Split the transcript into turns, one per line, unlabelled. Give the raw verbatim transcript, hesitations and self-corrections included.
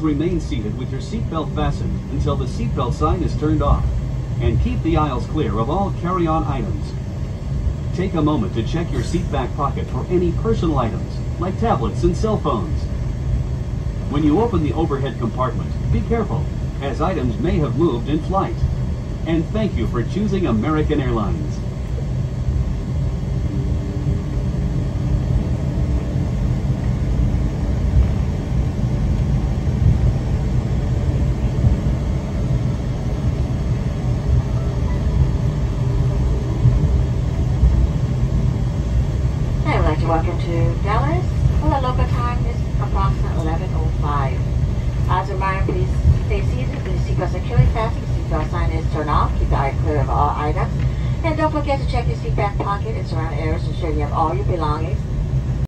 remain seated with your seatbelt fastened until the seatbelt sign is turned off. And keep the aisles clear of all carry-on items. Take a moment to check your seat back pocket for any personal items, like tablets and cell phones. When you open the overhead compartment, be careful, as items may have moved in flight. And thank you for choosing American Airlines.
Welcome to Dallas. Well, the local time is approximately eleven oh five. As a reminder, please stay seated. The seatbelt securely fastened. The seatbelt sign is turned off. Keep the eye clear of all items. And don't forget to check your seat back pocket and surrounding areas to ensure you have all your belongings